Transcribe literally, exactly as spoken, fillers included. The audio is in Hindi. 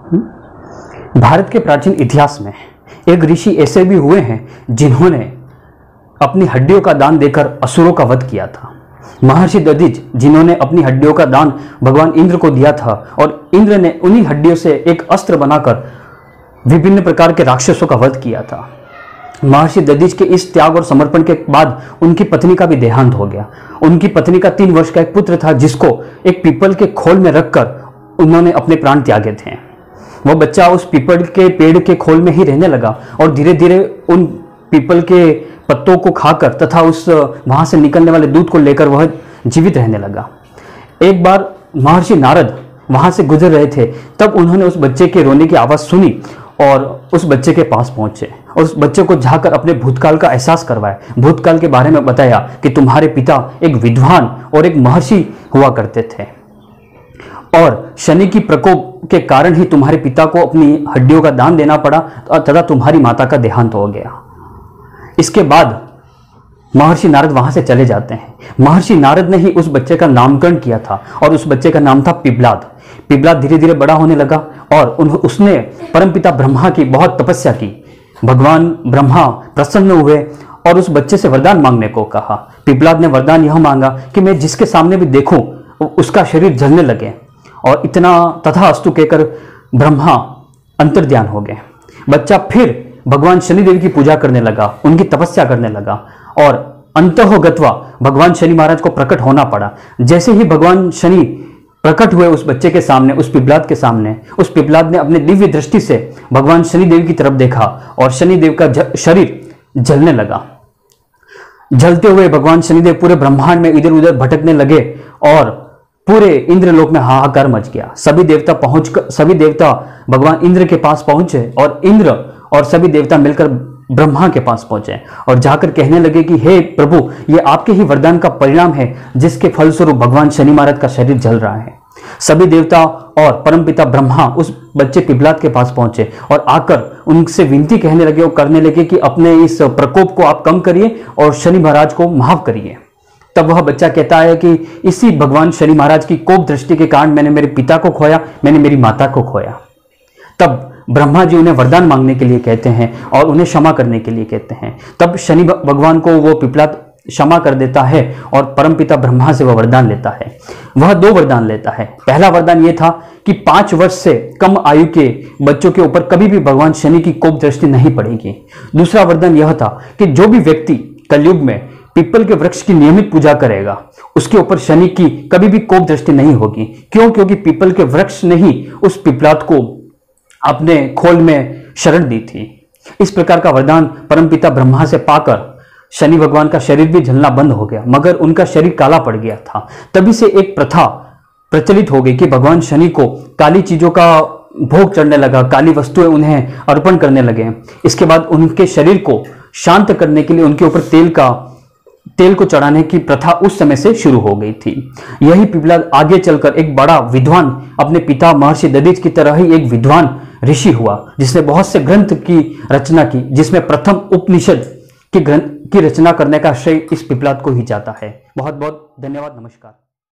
भारत के प्राचीन इतिहास में एक ऋषि ऐसे भी हुए हैं जिन्होंने अपनी हड्डियों का दान देकर असुरों का वध किया था। महर्षि दधीच, जिन्होंने अपनी हड्डियों का दान भगवान इंद्र को दिया था और इंद्र ने उन्हीं हड्डियों से एक अस्त्र बनाकर विभिन्न प्रकार के राक्षसों का वध किया था। महर्षि दधीच के इस त्याग और समर्पण के बाद उनकी पत्नी का भी देहांत हो गया। उनकी पत्नी का तीन वर्ष का एक पुत्र था जिसको एक पीपल के खोल में रखकर उन्होंने अपने प्राण त्यागे थे। वह बच्चा उस पीपल के पेड़ के खोल में ही रहने लगा और धीरे धीरे उन पीपल के पत्तों को खाकर तथा उस वहां से निकलने वाले दूध को लेकर वह जीवित रहने लगा। एक बार महर्षि नारद वहां से गुजर रहे थे, तब उन्होंने उस बच्चे के रोने की आवाज सुनी और उस बच्चे के पास पहुंचे और उस बच्चे को जाकर अपने भूतकाल का एहसास करवाया, भूतकाल के बारे में बताया कि तुम्हारे पिता एक विद्वान और एक महर्षि हुआ करते थे और शनि की प्रकोप के कारण ही तुम्हारे पिता को अपनी हड्डियों का दान देना पड़ा तथा तुम्हारी माता का देहांत हो गया। इसके बाद महर्षि नारद वहां से चले जाते हैं। महर्षि नारद ने ही उस बच्चे का नामकरण किया था और उस बच्चे का नाम था पिप्लाद। पिप्लाद धीरे धीरे बड़ा होने लगा और उसने परमपिता ब्रह्मा की बहुत तपस्या की। भगवान ब्रह्मा प्रसन्न हुए और उस बच्चे से वरदान मांगने को कहा। पिप्लाद ने वरदान यह मांगा कि मैं जिसके सामने भी देखूं उसका शरीर जलने लगे, और इतना तथा अस्तु कहकर ब्रह्मा अंतर्ध्यान हो गए। बच्चा फिर भगवान शनिदेव की पूजा करने लगा, उनकी तपस्या करने लगा और अंतःगत्वा भगवान शनि महाराज को प्रकट होना पड़ा। जैसे ही भगवान शनि प्रकट हुए उस बच्चे के सामने, उस पिप्लाद के सामने, उस पिप्लाद ने अपने दिव्य दृष्टि से भगवान शनिदेव की तरफ देखा और शनिदेव का शरीर जलने लगा। जलते हुए भगवान शनिदेव पूरे ब्रह्मांड में इधर उधर भटकने लगे और पूरे इंद्रलोक में हाहाकार मच गया। सभी देवता पहुंच सभी देवता भगवान इंद्र के पास पहुंचे और इंद्र और सभी देवता मिलकर ब्रह्मा के पास पहुंचे और जाकर कहने लगे कि हे प्रभु, ये आपके ही वरदान का परिणाम है जिसके फलस्वरूप भगवान शनि महाराज का शरीर जल रहा है। सभी देवता और परमपिता ब्रह्मा उस बच्चे पिप्लाद के पास पहुंचे और आकर उनसे विनती कहने लगे और करने लगे कि अपने इस प्रकोप को आप कम करिए और शनि महाराज को माफ करिए। तब वह बच्चा कहता है कि इसी भगवान शनि महाराज की कोप दृष्टि के कारण मैंने मेरे पिता को खोया, मैंने मेरी माता को खोया। तब ब्रह्मा जी उन्हें वरदान मांगने के लिए कहते हैं और उन्हें क्षमा करने के लिए कहते हैं। तब शनि भगवान को वो पिप्लाद क्षमा कर देता है और परमपिता ब्रह्मा से वह वरदान लेता है। वह दो वरदान लेता है। पहला वरदान यह था कि पांच वर्ष से कम आयु के बच्चों के ऊपर कभी भी भगवान शनि की कोप दृष्टि नहीं पड़ेगी। दूसरा वरदान यह था कि जो भी व्यक्ति कलयुग में पीपल के वृक्ष की नियमित पूजा करेगा उसके ऊपर शनि की कभी भी कोप दृष्टि नहीं होगी। क्यों? क्योंकि पीपल के वृक्ष ने ही उस पिप्लाद को अपने खोल में शरण दी थी। इस प्रकार का वरदान परमपिता ब्रह्मा से पाकर शनि भगवान का शरीर भी जलना बंद हो गया, मगर उनका शरीर काला पड़ गया था। तभी से एक प्रथा प्रचलित हो गई कि भगवान शनि को काली चीजों का भोग चढ़ने लगा, काली वस्तुएं उन्हें अर्पण करने लगे। इसके बाद उनके शरीर को शांत करने के लिए उनके ऊपर तेल का तेल को चढ़ाने की प्रथा उस समय से शुरू हो गई थी। यही पिप्लाद आगे चलकर एक बड़ा विद्वान, अपने पिता महर्षि दधीच की तरह ही एक विद्वान ऋषि हुआ जिसने बहुत से ग्रंथ की रचना की, जिसमें प्रथम उपनिषद की ग्रंथ की रचना करने का श्रेय इस पिप्लाद को ही जाता है। बहुत बहुत धन्यवाद। नमस्कार।